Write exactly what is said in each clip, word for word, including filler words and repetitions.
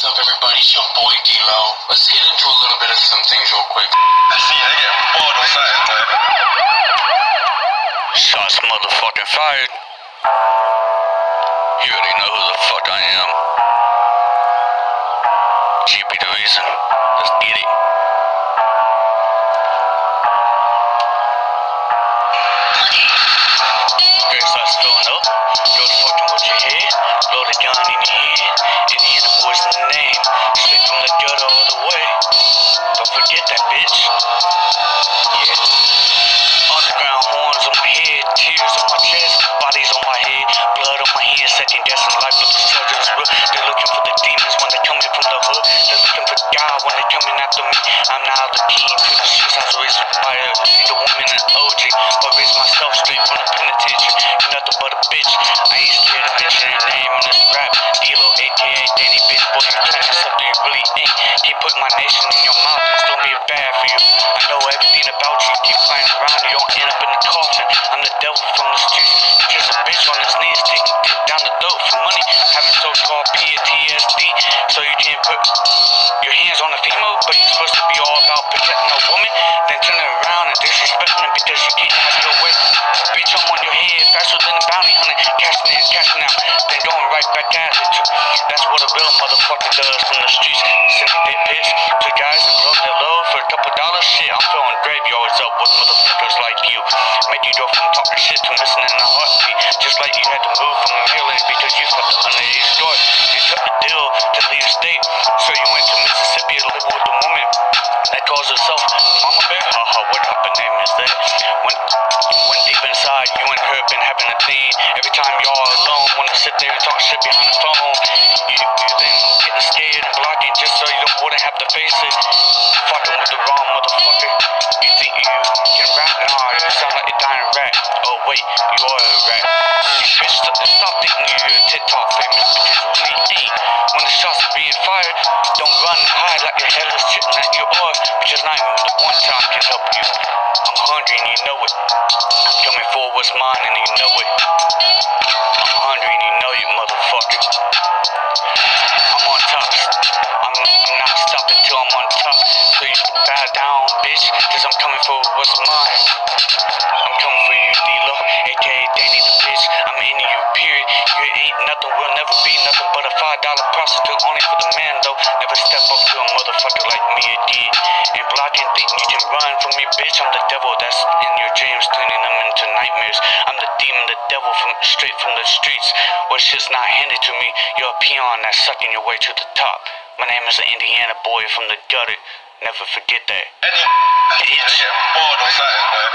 up, everybody? It's your boy D-Lo. Let's get into a little bit of some things real quick. I see they getting bored on something, man. Shots motherfucking fired. You already know who the fuck I am. G B the reason. Let's get it. First starts filling up. Goes fucking with your head. Load a gun in your head. Indian boys in the name. Straight from the gutter all the way. Don't forget that, bitch. Yeah. Underground horns on my head. Tears on my chest. Bodies on my head. Blood on my hands. Second guessing life, but the soldiers real. They're looking for the demons when they're coming from the hood. They're looking for God when they're coming after me. I'm now the king. To the streets, I was raised by a the woman and O G. But raised myself straight from the penitentiary. You're nothing but a bitch. I ain't scared to mention your name in this rap. D-Lo, A K A Danny, bitch. Boy, you're trying to something you really ain't. Keep putting my nation in your mouth. It's gonna be bad for you. I know everything about you. Keep playing around. You don't end up in the coffin. I'm the devil from the streets. You're just a bitch on his knees. Taking dick down the throat for money. Having so-called P T S D. So you can't put your hands on the female. But you're supposed to be all about protecting a woman. Then turning around and disrespecting them because you can't have your way. Bitch, I'm on your head faster than a bounty hunter. Cashing in, cashing out. Then going right back at it. That's what a real motherfucker does from the streets. Sending dick pics to guys and blowing their load for a couple dollars. Shit, I'm filling graveyards up with motherfuckers like you. Make you go from talking shit to missing in a heartbeat. Just like you had to move from Maryland because you fucked the underage door. You took the deal to leave state. So you went to Mississippi to live with a woman that calls herself Mama Bear. Haha, what type of name is that? When, when deep inside, you and her been having a thing. Every time y'all alone, wanna sit there and talk shit behind the phone. You, you then getting scared and blocking just so you don't wouldn't have to face it. Fucking with the wrong motherfucker. You think you can rap? Nah, you sound like a dying rat. Oh wait, you are a rat. You bitch, stop thinking you're a TikTok famous because you really ain't. When the shots are being fired, don't run and hide like a headless chicken that you are. Because not even the one time can help you. I'm hungry and you know it. I'm coming for what's mine and you know it. I'm hungry and you know you motherfucker. I'm on top. I'm, I'm not stopping till I'm on top. So you bow down, bitch, cause I'm coming for what's mine. I'm coming for you, D-Lo, A K A Danny the bitch. I'm into you, period. You ain't nothing, will never be nothing but a five dollar prostitute. Only for the man, though. Never step up to a motherfucker like me or did. And blocking, thinking you can run from me, bitch. I'm the devil that's in your dreams, turning them into nightmares. I'm the demon, the devil from straight from the streets. Where shit's not handed to me. You're a peon that's sucking your way to the top. My name is an Indiana boy from the gutter. Never forget that. Any, I think they getting bored on something, man.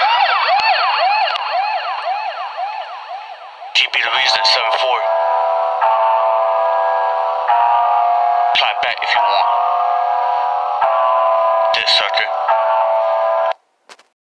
G B the reason, seven four. Clap back if you want. This sucker.